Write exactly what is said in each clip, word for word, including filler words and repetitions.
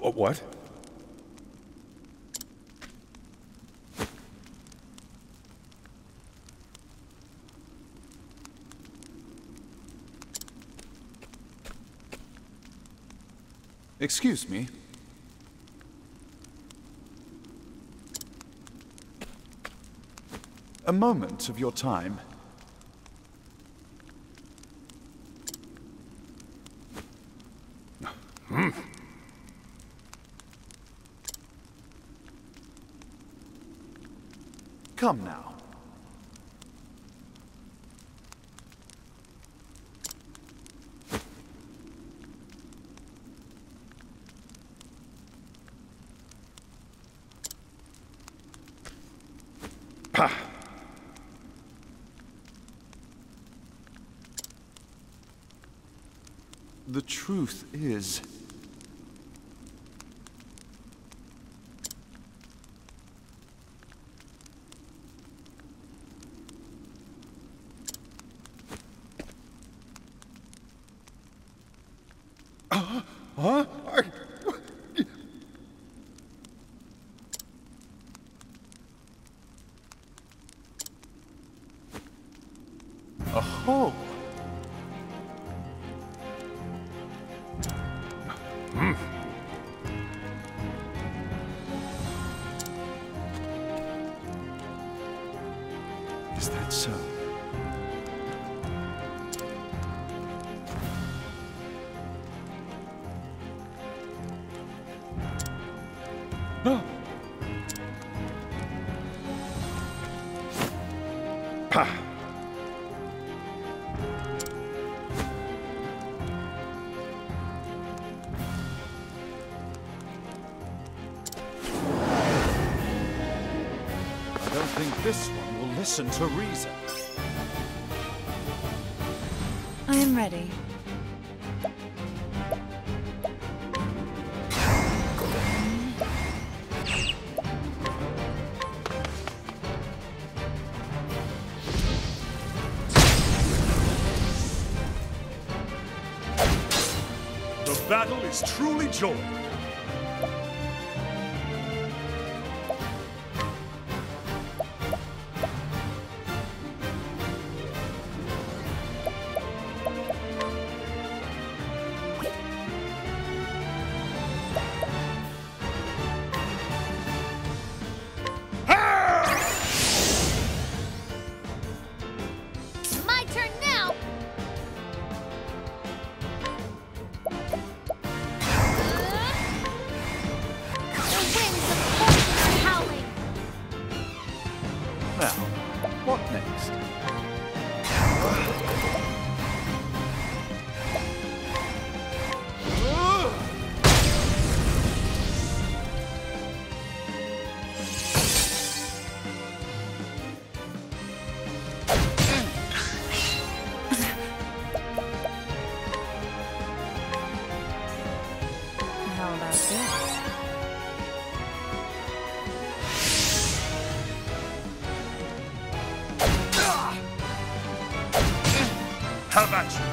Uh, what? Excuse me. A moment of your time. Hmm. Come now. Pah! The truth is... Uh, huh? I... Oh. Hmm. Is that so? No. Pah. I don't think this one will listen to reason. I am ready. The battle is truly joined. My turn now! The winds of fortune are howling! Now, what next? How about this? How about you?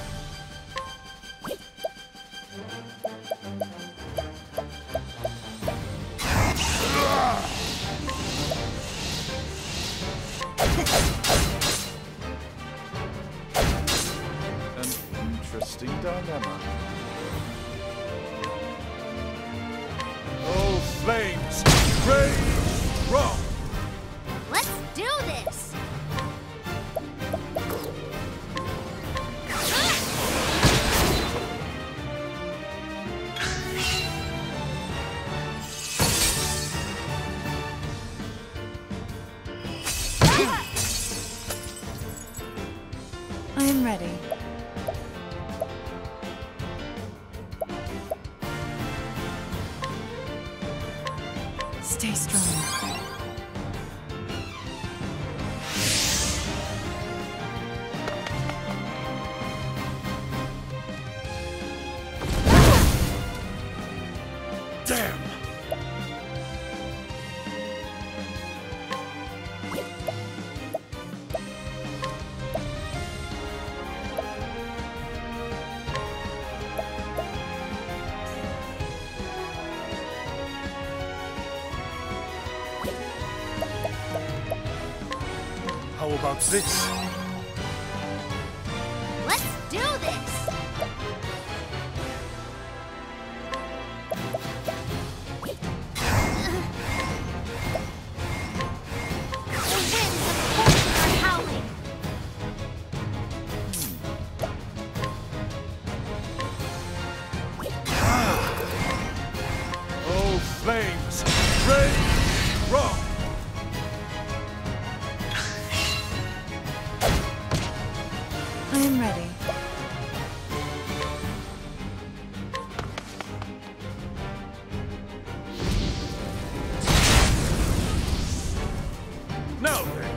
An interesting dilemma. Oh, flames, rage strong. Let's do this! I am ready. Stay strong. Damn! about this? Let's do this! The winds of fortune are howling! Oh, flames! Rage strong! I am ready. Now then!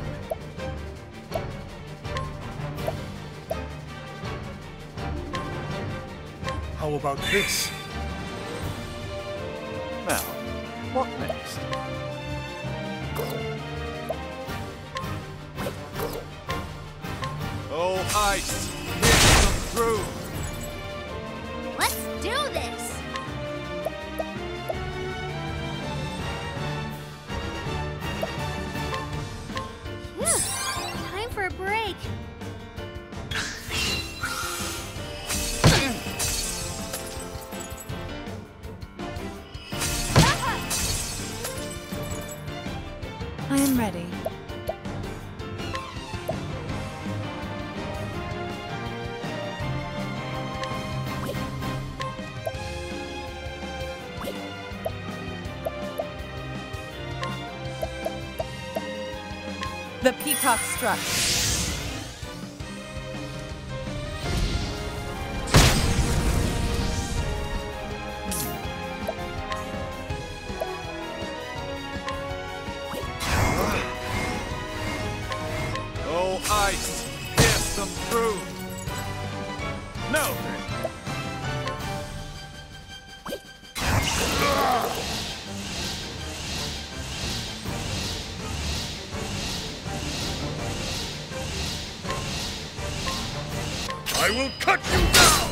How about this? Now, what next? Oh, ice! Pierce them through! Let's do this! Phew, time for a break. I am ready. The peacock struck. Oh, ice! Pierce them through! Now then! I will cut you down!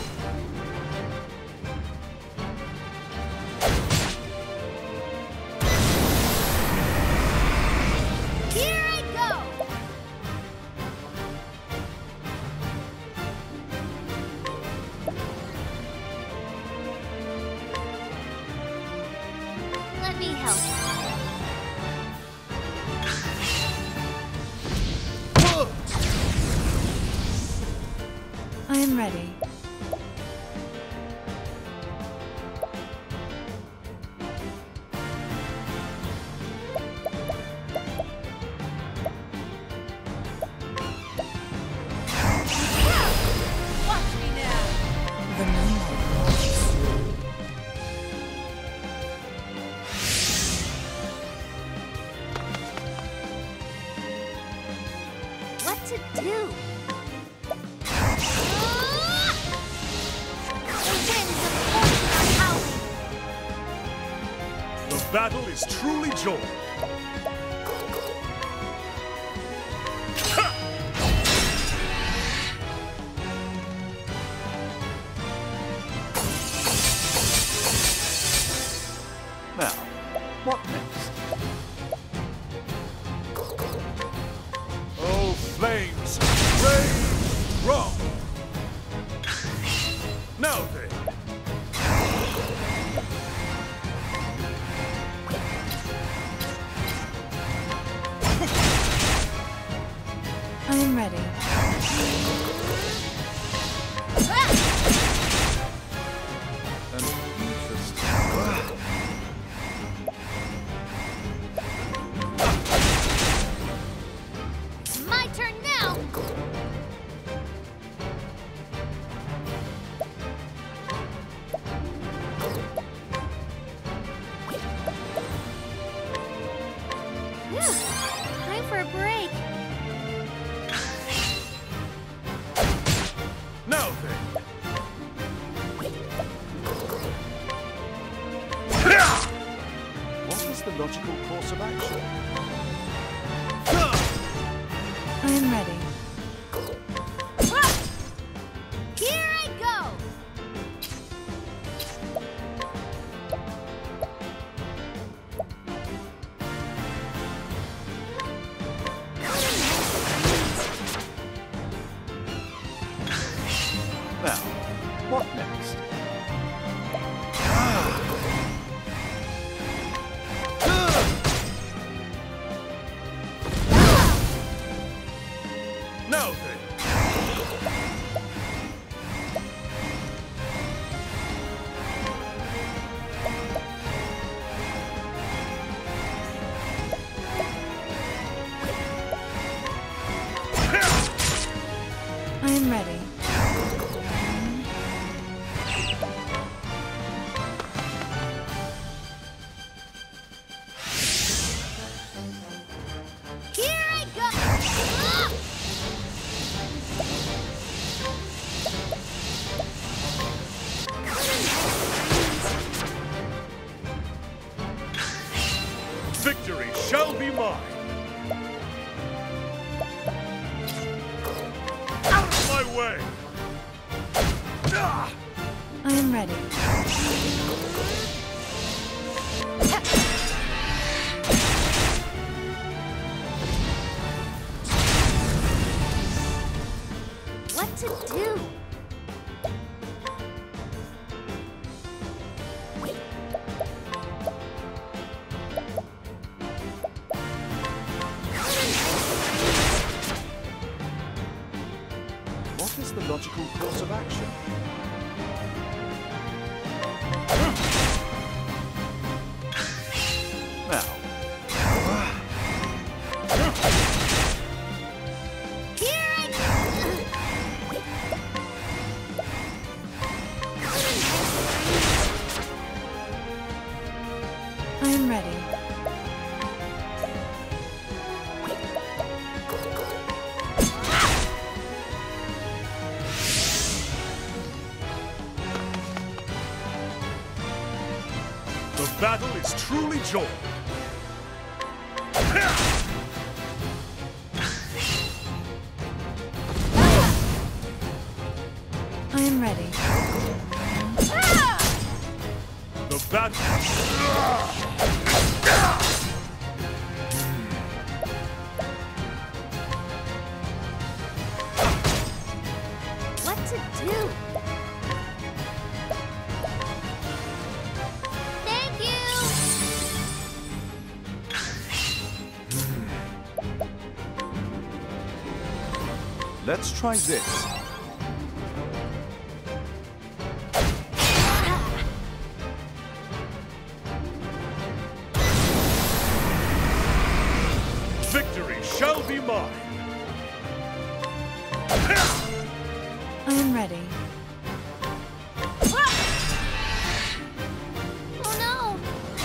Here I go! Let me help. I am ready. Watch me now. The moonlight rolls. What to do? The winds of fortune are howling! The battle is truly joy. Ha! Now, what next? Oh, flames! Rage strong! Now then! I am ready. An interesting... My turn now! Phew, time for a break. Now then! What is the logical course of action? I am ready. Here I go! What a nice breeze. Now, what next? Now then. I am ready. Here I go! Ah! Victory shall be mine. Out of my way. Ah! I am ready. What to do? What is the logical course of action? Now, Here I I am ready. The battle is truly joined. I am ready. The battle. What to do? Thank you! let's try this. Victory shall be mine. I am ready. Oh no!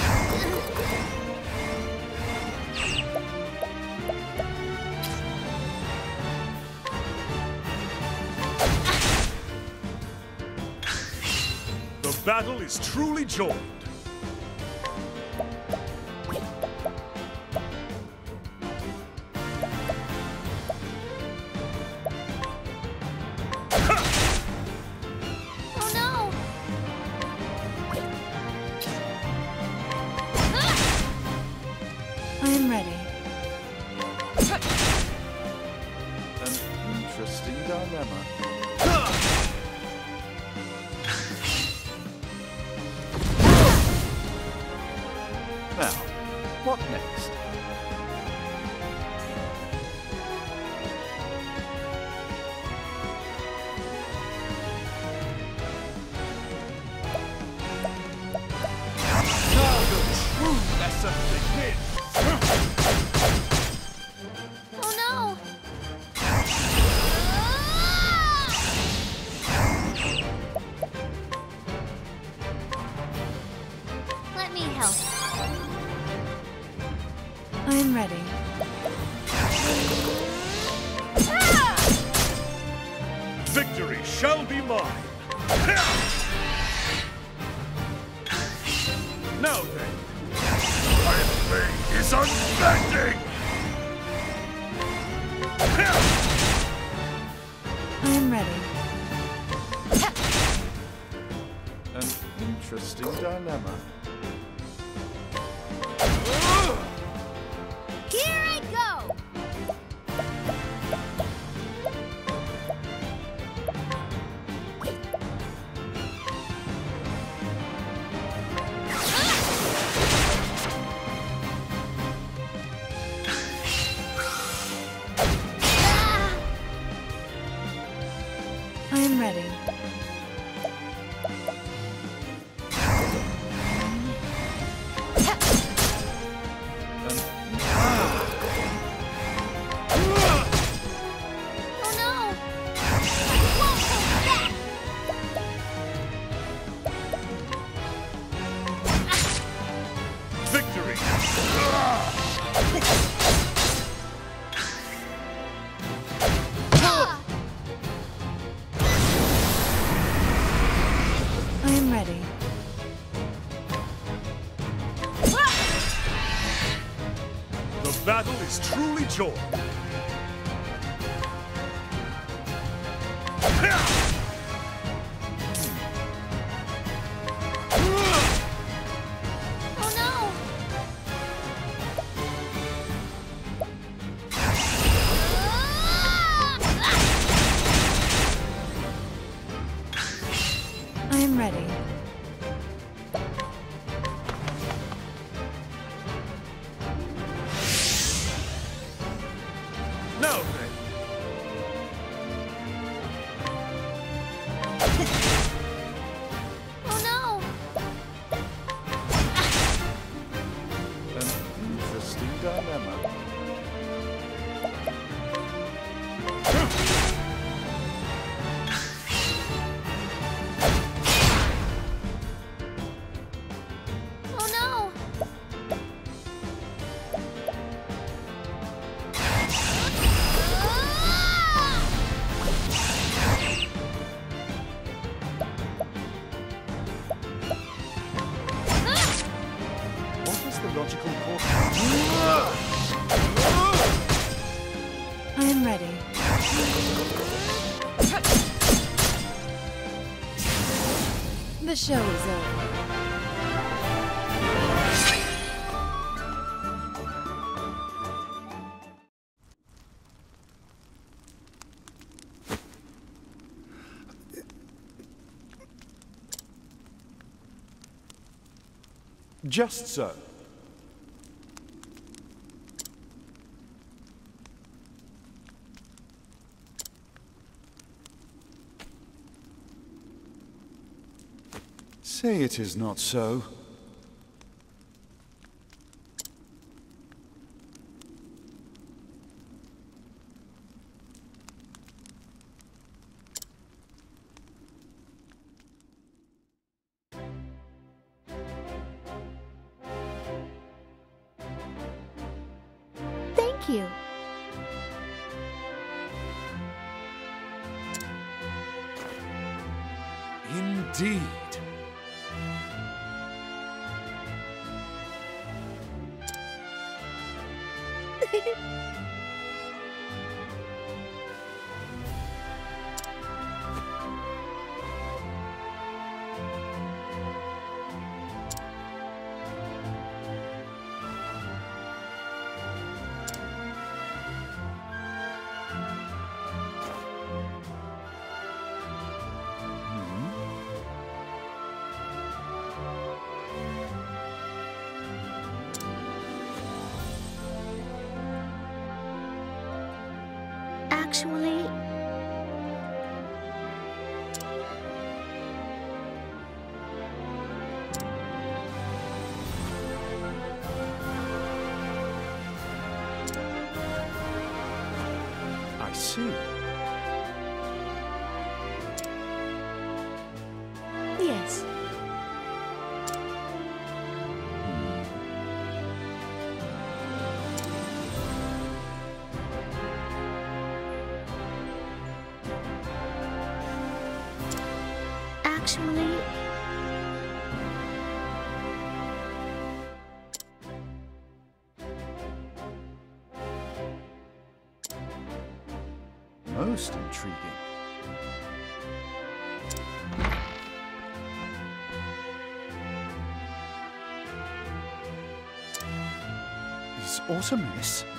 The battle is truly joined. Oh no! I am ready. An interesting dilemma. Now, what next? Now the true lesson begins. Oh no! Let me help. I am ready. Victory shall be mine. Now then, my blade is unbending. I am ready. An interesting dilemma. Here I go! I am ready. Oh no! I won't hold back! Victory! Ah! I am ready. The battle is truly joined. Oh no! I am ready. Now then. Oh no! An interesting dilemma. Oh no! What is the logical course? I am ready. The show is over. Just so. Say it is not so. Thank you. Indeed. Actually, I see. yes. Actually, Most intriguing. Is Artemis?